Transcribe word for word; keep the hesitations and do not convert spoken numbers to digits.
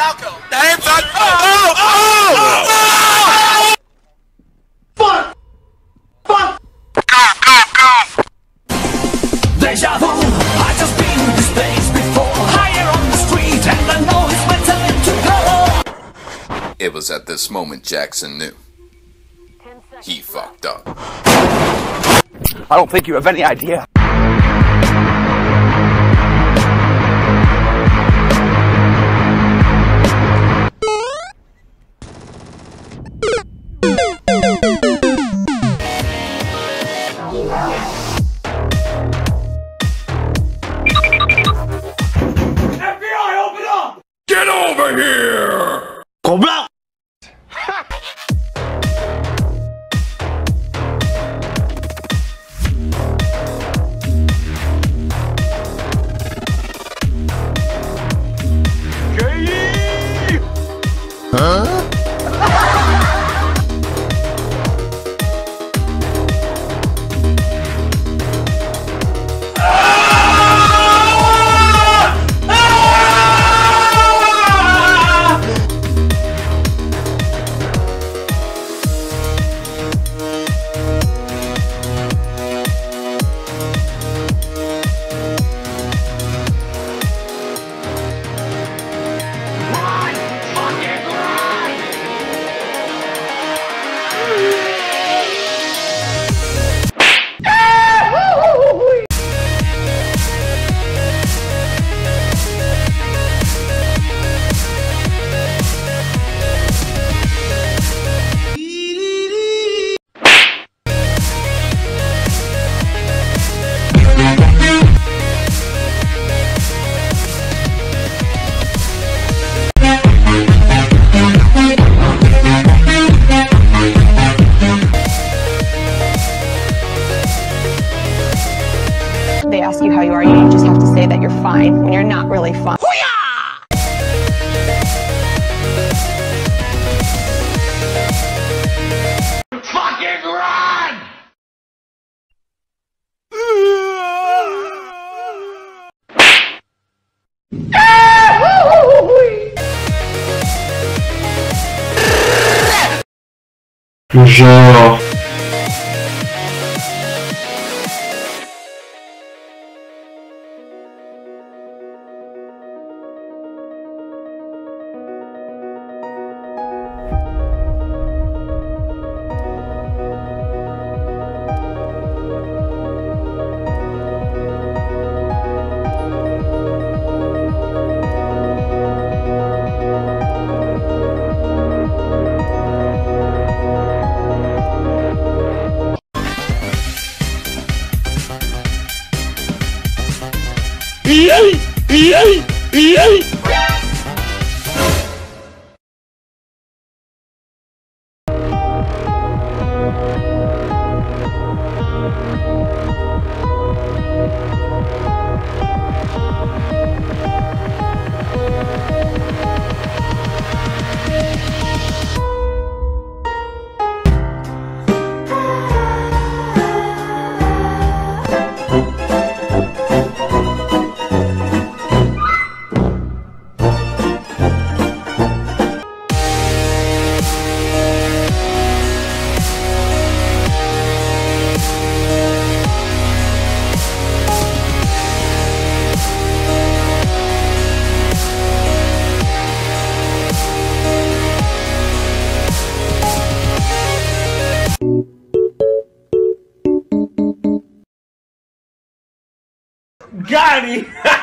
Falco. Damn, son. Oh, oh, oh, oh! Fuck! Fuck! Go, go, go! Deja vu, I just been to this place before. Higher on the street, and I know it's my time to go. It was at this moment Jackson knew. He fucked up. I don't think you have any idea. F B I, open up! Get over here! Come on! Huh? They ask you how you are, you just have to say that you're fine when you're not really fine. Fucking run! Genre... Yay! Yay! Yay! Got him!